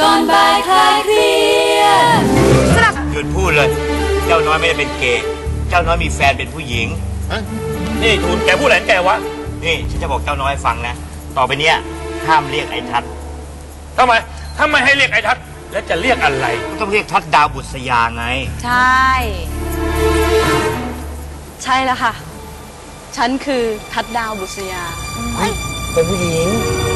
ก่อนบ่ายคลายเครียดหยุดพูดเลยเจ้าน้อยไม่ได้เป็นเกย์เจ้าน้อยมีแฟนเป็นผู้หญิงนี่ทูลแกพูดอะไรแกวะนี่ฉันจะบอกเจ้าน้อยฟังนะต่อไปเนี้ยห้ามเรียกไอ้ทัศน์ทำไมให้เรียกไอ้ทัศน์แล้วจะเรียกอะไรก็ต้องเรียกทัศน์ดาวบุษยาไงใช่แล้วค่ะฉันคือทัศน์ดาวบุษยาเป็นผู้หญิง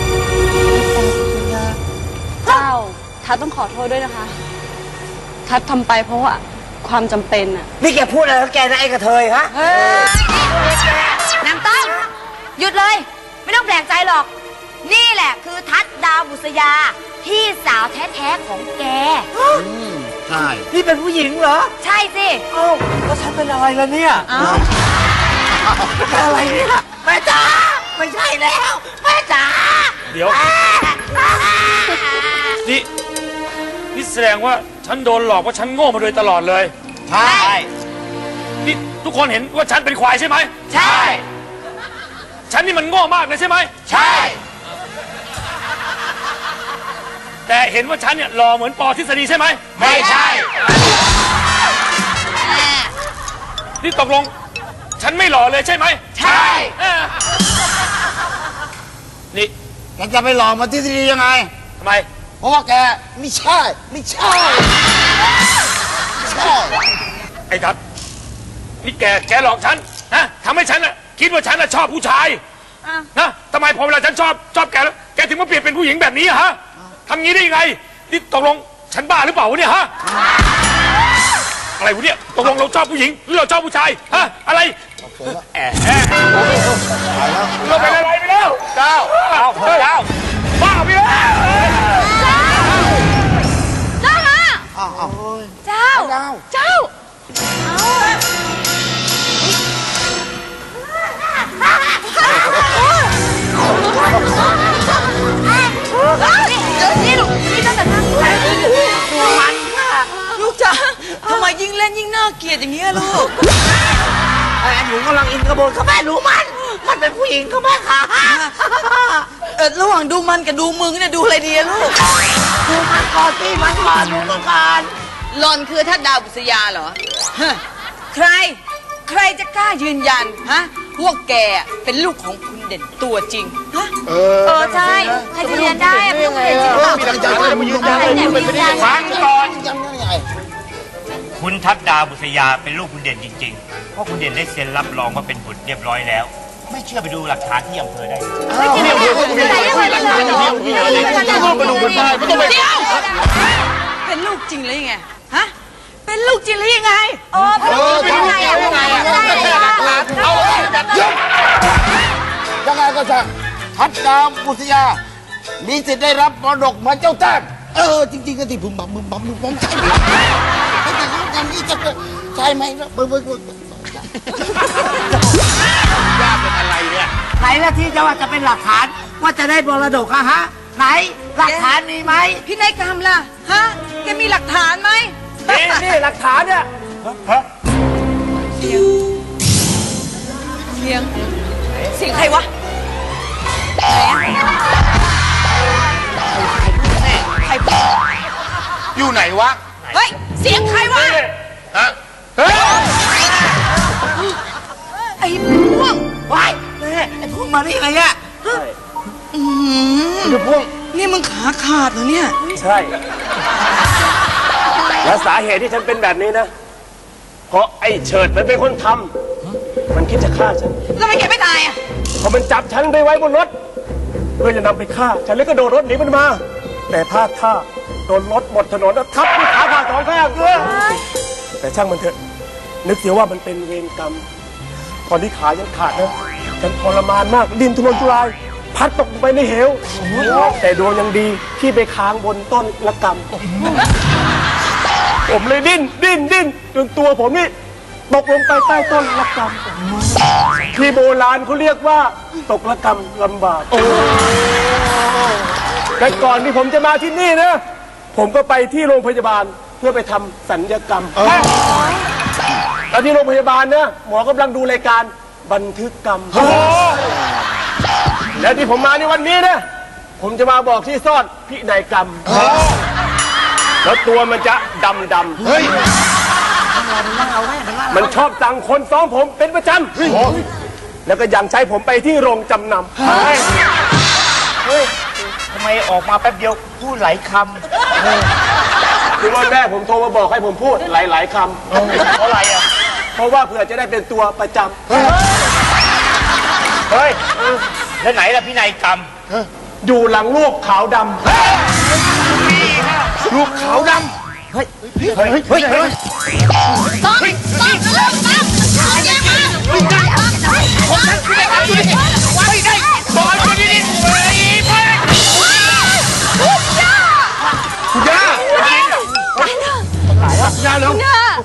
เจ้าทัศน์ต้องขอโทษด้วยนะคะทัศน์ทำไปเพราะว่าความจำเป็นอะนี่แกพูดอะไรแล้วแกนะไอ้กระเทยฮะนางต้อมหยุดเลยไม่ต้องแปลกใจหรอกนี่แหละคือทัศน์ดาวบุษยาพี่สาวแท้ๆของแกใช่นี่เป็นผู้หญิงเหรอใช่สิเอ้าแล้วฉันเป็นอะไรล่ะเนี่ยอะไรเนี่ยแม่จ๋าไม่ใช่แล้วแม่จ๋าเดี๋ยวนี่แสดงว่าฉันโดนหลอกว่าฉันโง่มาโดยตลอดเลยใช่นี่ทุกคนเห็นว่าฉันเป็นควายใช่ไหมใช่ฉันนี่มันโง่มากเลยใช่ไหมใช่แต่เห็นว่าฉันเนี่ยหล่อเหมือนปอทฤษฎีใช่ไหมไม่ใช่นี่ตกลงฉันไม่หล่อเลยใช่ไหมใช่นี่แกจะไปหล่อมาทฤษฎียังไงทำไมเพราะว่าแกไม่ใช่ไอ้ทัศน์นี่แกหลอกฉันนะทำให้ฉันน่ะคิดว่าฉันน่ะชอบผู้ชายนะทำไมพอเวลาฉันชอบแกแล้วแกถึงมาเปลี่ยนเป็นผู้หญิงแบบนี้ฮะทำงี้ได้ยังไงนี่ตกลงฉันบ้าหรือเปล่าวะเนี่ยฮะอะไรวะเนี่ยตกลงเราชอบผู้หญิงหรือเราชอบผู้ชายฮะอะไรเราเป็นอะไรไปแล้วเจ้าบ้าไปแล้วเจ้ามาเจ้านี่ตั้งแต่นั่งมันลูกจ๋าทำไมยิ่งเล่นยิ่งน่าเกลียดอย่างนี้ลูกหนูกำลังอินกระโบนเขาแม่ดูมันเป็นผู้หญิงเขาแม่ค่ะระหว่างดูมันกับดูมึงเนี่ยดูอะไรดีลูกดูมันก่อนสิมันก่อนดูมันก่อนหล่อนคือทัศน์ดาวบุษยาเหรอใครจะกล้ายืนยันฮะพวกแกเป็นลูกของคุณเด่นตัวจริงฮะใช่ใครจะยืนยันได้เป็นลูกคุณเด่นจริงหรือเปล่าฟังก่อนคุณทัศน์ดาวบุษยาเป็นลูกคุณเด่นจริงๆเพราะคุณเด่นได้เซ็นรับรองว่าเป็นบุตรเรียบร้อยแล้วไม่เชื่อไปดูหลักฐานที่อำเภอได้ไม่จริงเลยเป็นลูกจริงหรือยังไงฮะเป็นลูกจริงหรือยังไงเป็นยังไงยังไงก็ช่างทัศน์ดาวบุษยามีสิทธิ์ได้รับมรดกเหมือนเจ้าแต้มจริงๆก็ที่พึมบัมใช่ไหมแต่เขาทำนี่จะใช่ไหมย่าเป็นอะไรเนี่ยไหนละที่จะว่าจะเป็นหลักฐานว่าจะได้มรดกอะฮะไหนหลักฐานมีไหมพี่นายกรรมล่ะฮะแกมีหลักฐานไหมนี่หลักฐานเนี่ยเสียงใครวะใครอยู่ไหนวะเฮ้ยเสียงใครวะฮะไอ้พวงว้ายไอ้พวงมาได้ไงอะไอ้พวงนี่มึงขาขาดเหรอเนี่ยใช่และสาเหตุที่ฉันเป็นแบบนี้นะเพราะไอ้เฉิดมันเป็นคนทำมันคิดจะฆ่าฉันแล้วทำไมแกไม่ตายอ่ะพอมันจับฉันไปไว้บนรถเพื่อจะนำไปฆ่าฉันเลยก็โดดรถหนีมันมาแต่พลาดท่าโดนรถหมดถนนแล้วทับที่ขาขาดสองข้างเลยแต่ช่างมันเถอะนึกเสียว่ามันเป็นเวรกรรมตอนที่ขาฉันขาดนะฉันทรมานมากดิ้นทุรนทุรายพัดตกไปในเหวแต่ดวงยังดีที่ไปค้างบนต้นละกำผมเลยดิ้นจนตัวผมนี่ตกลงไปใต้ต้นละกำที่โบราณเขาเรียกว่าตกละกำลำบากแต่ก่อนที่ผมจะมาที่นี่นะผมก็ไปที่โรงพยาบาลเพื่อไปทำศัลยกรรมแล้วที่โรงพยาบาลนะหมอกำลังดูรายการบันทึกกรรมแล้วที่ผมมาในวันนี้นะผมจะมาบอกที่ซ่อนพินัยกรรมแล้วตัวมันจะดำเฮ้ยมันชอบสั่งคนซ้อมผมเป็นประจำแล้วก็ยังใช้ผมไปที่โรงจำนำเฮ้ยทำไมออกมาแป๊บเดียวพูดหลายคคือว่าแม่ผมโทรมาบอกให้ผมพูดหลายๆคำเพราะอะไรอ่ะำเพราะว่าเผื่อจะได้เป็นตัวประจเฮ้ย แล้วไหนล่ะพี่นายกรรมำอยู่หลังรูปขาวดำรูปขาวดำ คุณย่าคุณย่าเร็ว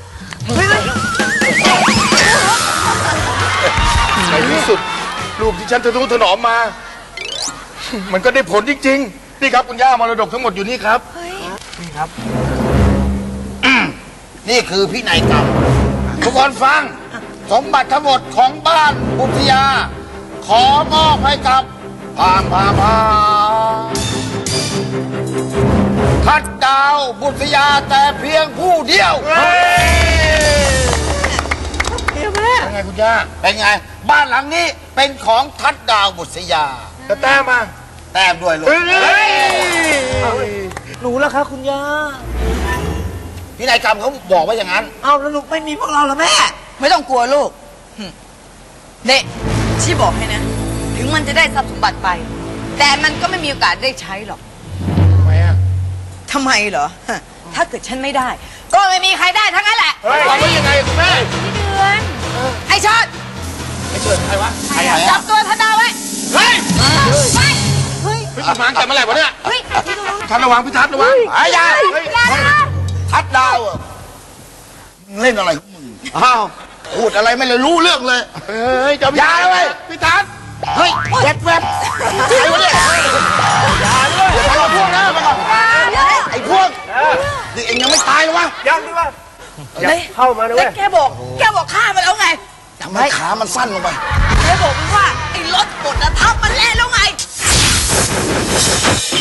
ในที่สุดรูปที่ฉันทะนุถนอมมา มันก็ได้ผลจริงๆ นี่ครับคุณย่ามรดกทั้งหมดอยู่นี่ครับ นี่ครับนี่คือพินัยกรรม ทุกคนฟัง สมบัติทั้งหมดของบ้านบุตรยา ขอมอบให้กับพามทัดดาวบุตรยาแต่เพียงผู้เดียว เป็นไงคุณย่า เป็นไง บ้านหลังนี้เป็นของทัดดาวบุตรยาแต่แต้มมาแต้มด้วยลูกหนูแล้วคะคุณย่าพินัยกรรมเขาบอกว่าอย่างนั้นเอาแล้วลูกไม่มีพวกเราแล้วแม่ไม่ต้องกลัวลูกเนี่ยชี่บอกให้นะ ถึงมันจะได้ทรัพย์สมบัติไป แต่มันก็ไม่มีโอกาสได้ใช้หรอกทำไมอ่ะทำไมเหรอ ถ้าเกิดฉันไม่ได้ ก็ไม่มีใครได้ทั้งนั้นแหละบอกว่ายังไงคุณแม่ไอ้ชอดไม่เชิญใครวะใครจับตัวธดาไว้เฮ้ยไปพี่มาตั้งแต่เมื่อไหร่วะเนี่ยเฮ้ยทัดระวังพี่ทัดระวังไอ้ยาทัดดาวอะมึงเล่นอะไรของมึงอ้าวพูดอะไรไม่เลยรู้เรื่องเลยเฮ้ยจะอย่าเลยพี่ทัดเฮ้ยแวบใครวะเนี่ยอย่าเลยอย่าทำพวกนะมันไอ้พวกนี่เองยังไม่ตายเลยวะยังดีว่าอย่าเข้ามาด้วยแล้วแกบอกฆ่ามันแล้วไงทำไมขามันสั้นลงไปแกบอกมันว่าไอ้รถบดทับมันเละแล้วไง